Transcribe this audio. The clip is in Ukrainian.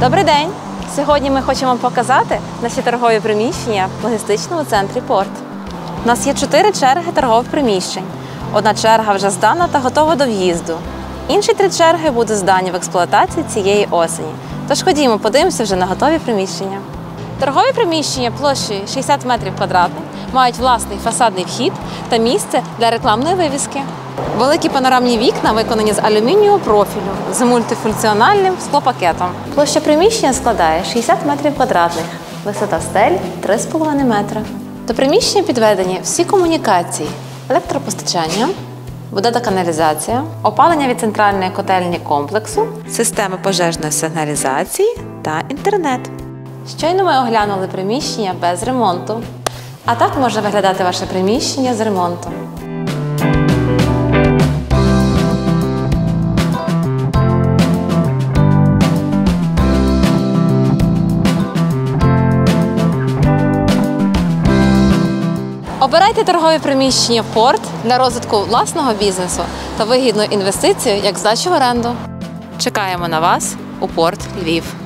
Добрий день! Сьогодні ми хочемо вам показати наші торгові приміщення в логістичному центрі «Порт». У нас є 4 черги торгових приміщень. Одна черга вже здана та готова до в'їзду. Інші 3 черги будуть здані в експлуатації цієї осені. Тож ходімо, подивимося вже на готові приміщення. Торгові приміщення площею 60 метрів квадратних мають власний фасадний вхід та місце для рекламної вивіски. Великі панорамні вікна виконані з алюмінієвого профілю з мультифункціональним склопакетом. Площа приміщення складає 60 метрів квадратних, висота стель 3,5 метри. До приміщення підведені всі комунікації: електропостачання, вода та каналізація, опалення від центральної котельні комплексу, системи пожежної сигналізації та інтернет. Щойно ми оглянули приміщення без ремонту. А так може виглядати ваше приміщення з ремонтом. Обирайте торгові приміщення в «Порт» для розвитку власного бізнесу та вигідну інвестицію як здачу в оренду. Чекаємо на вас у «Порт» Львів.